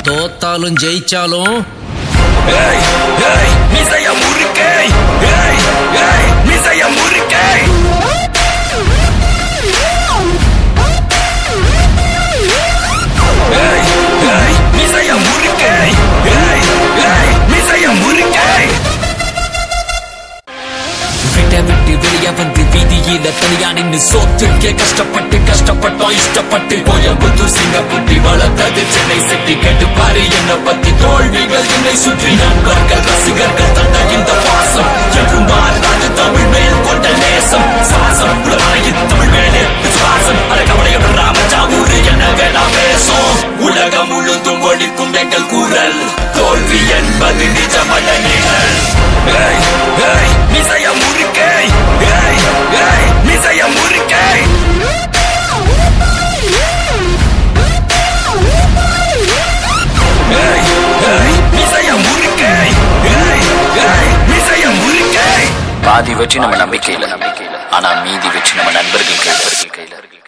தோத்தாலும் ஜெயிச்சாலும் மிசைய முறுக்கை மிசைய முறுக்கை மிசைய முறுக்கை மிசைய முறுக்கை விட்டு வெளிய வந்து வீதியில தனியா நின்று சோத்துக்கே கஷ்டப்பட்டோம் இஷ்டப்பட்டு கோயம்புத்தூர் சிங்கப்பட்டி வளர்த்தது சென்னை சிட்டி கேட்டு பாரு என்ன பத்தி தோல்விகள் என்னை சுற்றி நண்பர்கள் ரசிகர்கள் தந்த இந்த பாசம் என்றும் மாறாது தமிழ் மேல் கொண்ட நேசம் சாசம் உலகாயின் தமிழ் மேலே விசுவாசம் அழகவடையோட ராமஜாவூர் என்ன வேணா பேசும் உலகம் முழுதும் ஒழிக்கும் எங்கள் குரல் தோல்வி என்பது நிஜமல்ல நிழல் மிசைய முறுக்கை மிசைய முறுக்கை மிசைய முறுக்கை மிசைய முறுக்கை பாதி வச்சு நம்ம நம்பிக்கையில ஆனா மீதி வச்சு நம்ம நண்பர்கள் கையில